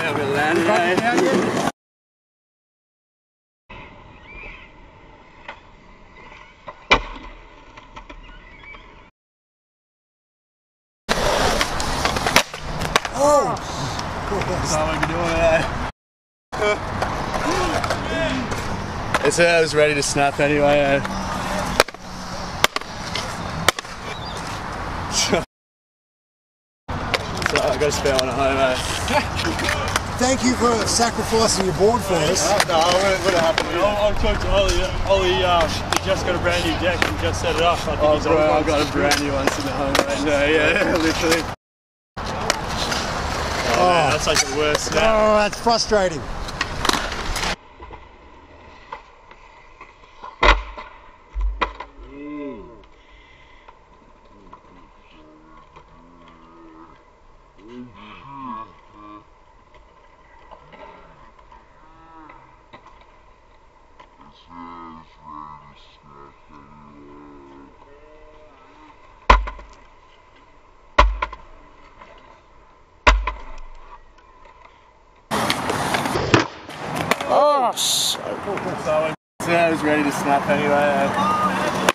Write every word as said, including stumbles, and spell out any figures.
I'm gonna land it. Oh! That's all I can do with that. It's, uh, I was ready to snap anyway. Uh, so, so I got a spare one at home. Uh. Thank you for sacrificing your board for us. Oh, no, it would have happened. I'll, I'll talk to Ollie. Ollie, um, he just got a brand new deck and just set it up. I think Oh, he's bro, old I've got a brand new one sitting at home right now. Yeah, literally. Oh, man, that's like the worst snap. Oh, that's frustrating. Oh, so cool. So I was ready to snap anyway.